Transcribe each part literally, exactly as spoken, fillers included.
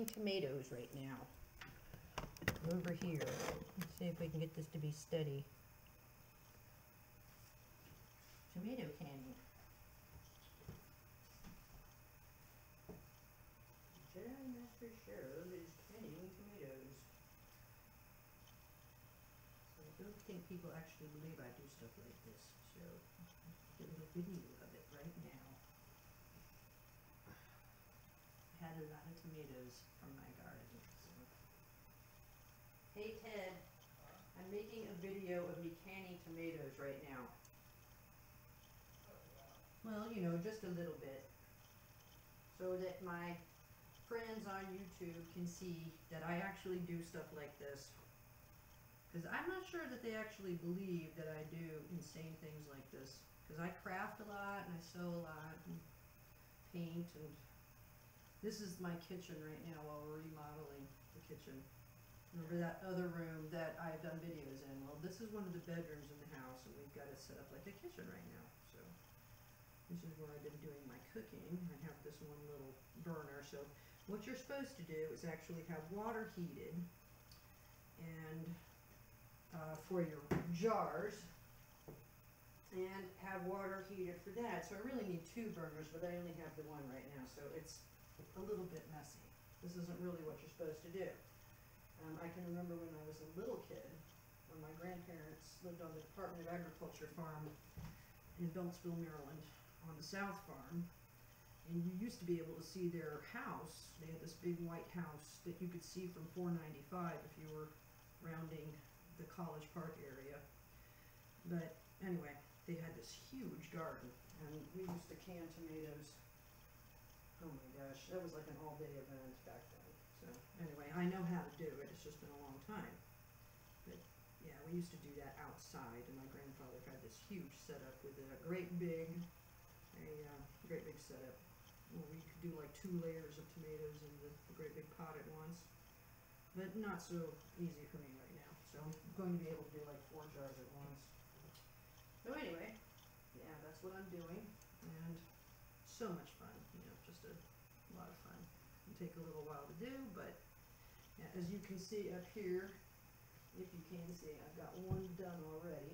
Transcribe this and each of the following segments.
canning tomatoes right now. Over here. Let's see if we can get this to be steady. Tomato canning. Jen Master Show is canning tomatoes. So I don't think people actually believe I do stuff like this, so I'll get a little video of it right now. I had a lot of tomatoes from my garden. So. Hey Ted, I'm making a video of me canning tomatoes right now. Well, you know, just a little bit. So that my friends on YouTube can see that I actually do stuff like this. Because I'm not sure that they actually believe that I do insane things like this. Because I craft a lot and I sew a lot and paint, and this is my kitchen right now while we're remodeling the kitchen. Remember that other room that I've done videos in? Well, this is one of the bedrooms in the house, and we've got it set up like a kitchen right now. So this is where I've been doing my cooking. I have this one little burner. So what you're supposed to do is actually have water heated and uh, for your jars, and have water heated for that. So I really need two burners, but I only have the one right now, so it's a little bit messy. This isn't really what you're supposed to do. Um, I can remember when I was a little kid, when my grandparents lived on the Department of Agriculture farm in Beltsville, Maryland, on the South Farm, and you used to be able to see their house. They had this big white house that you could see from four ninety-five if you were rounding the College Park area. But anyway, they had this huge garden, and we used to can tomatoes. Oh my gosh, that was like an all-day event back then. So anyway, I know how to do it. It's just been a long time. But yeah, we used to do that outside, and my grandfather had this huge setup with a great big, a uh, great big setup where we could do like two layers of tomatoes in the, the great big pot at once. But not so easy for me right now. So I'm going to be able to do like four jars at once. So anyway, yeah, that's what I'm doing, and so much fun, you know, just a lot of fun. It'll take a little while to do, but yeah, as you can see up here, if you can see, I've got one done already.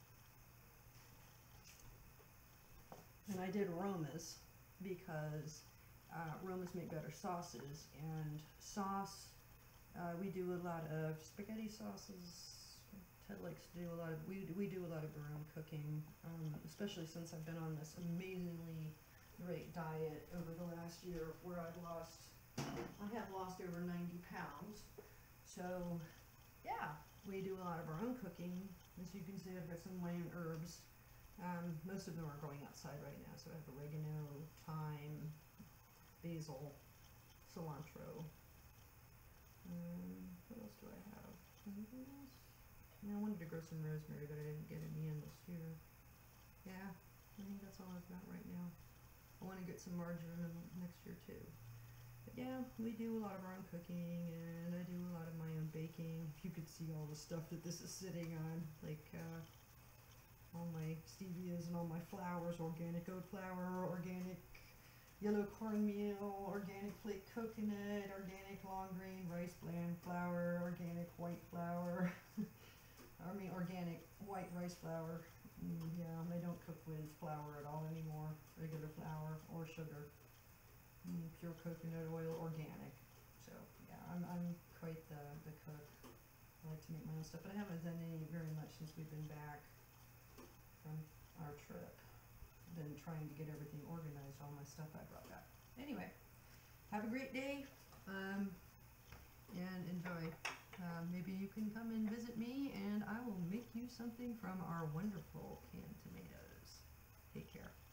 And I did aromas because uh, aromas make better sauces, and sauce, uh, we do a lot of spaghetti sauces. Ted likes to do a lot of, we, we do a lot of our own cooking, um, especially since I've been on this amazingly great diet over the last year where I've lost, I have lost over ninety pounds. So yeah, we do a lot of our own cooking. As you can see, I've got some of my own herbs. Um, most of them are going outside right now, so I have oregano, thyme, basil, cilantro. Um, what else do I have? Anything else? I wanted to grow some rosemary, but I didn't get any in this year. Yeah, I think that's all I've got right now. I want to get some marjoram next year too. But yeah, we do a lot of our own cooking, and I do a lot of my own baking. If you could see all the stuff that this is sitting on, like uh, all my stevias and all my flours, organic oat flour, organic yellow cornmeal, organic flake coconut, organic long grain rice bran flour, organic white flour. I mean organic white rice flour. Mm, yeah, I don't cook with flour at all anymore. Regular flour or sugar. Mm, pure coconut oil, organic. So yeah, I'm I'm quite the the cook. I like to make my own stuff, but I haven't done any very much since we've been back from our trip. Been trying to get everything organized, all my stuff I brought back. Anyway, have a great day, um, and enjoy. Uh, maybe you can come and visit me, and I will make you something from our wonderful canned tomatoes. Take care.